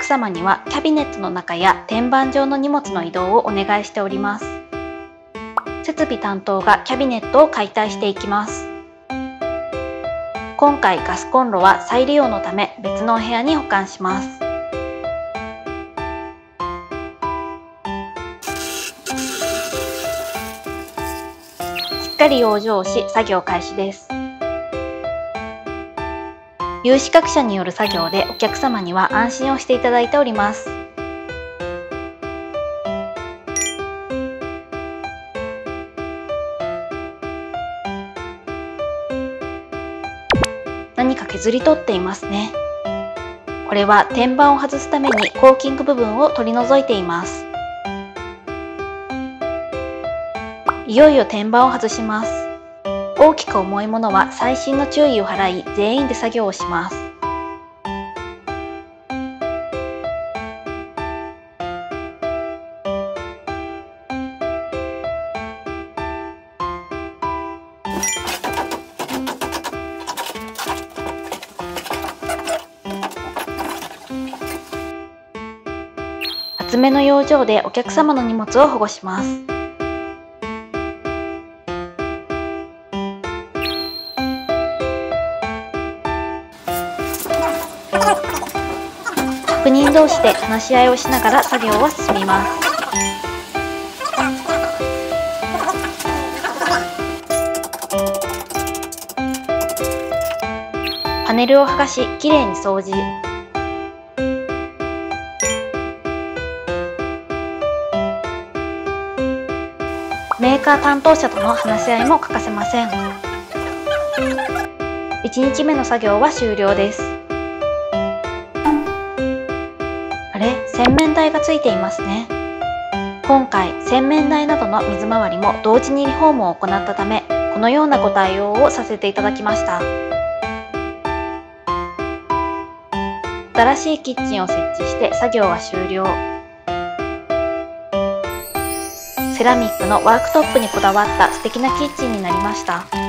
様にはキャビネットの中や天板上の荷物の移動をお願いしております。設備担当がキャビネットを解体していきます。今回ガスコンロは再利用のため別のお部屋に保管します。しっかり養生をし作業開始です。有資格者による作業でお客様には安心をしていただいております。何か削り取っていますね。これは天板を外すためにコーキング部分を取り除いています。いよいよ天板を外します。大きく重いものは細心の注意を払い全員で作業をします。厚めの養生でお客様の荷物を保護します。職人同士で話し合いをしながら作業は進みます。パネルを剥がし、きれいに掃除。メーカー担当者との話し合いも欠かせません。1日目の作業は終了です。あれ、洗面台がついていますね。今回、洗面台などの水回りも同時にリフォームを行ったため、このようなご対応をさせていただきました。新しいキッチンを設置して作業は終了。セラミックのワークトップにこだわった素敵なキッチンになりました。